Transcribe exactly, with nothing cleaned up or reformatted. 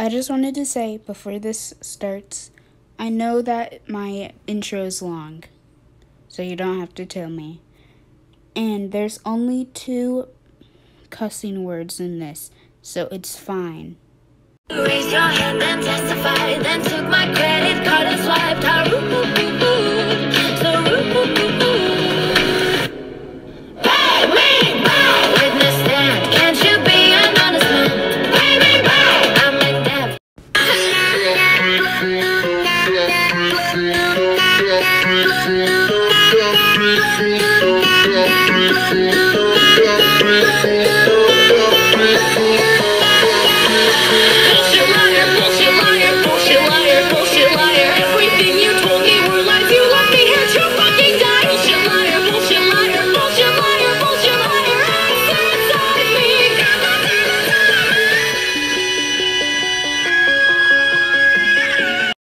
I just wanted to say before this starts, I know that my intro is long, so you don't have to tell me. And there's only two cussing words in this, so it's fine. Raise your hand and testify, then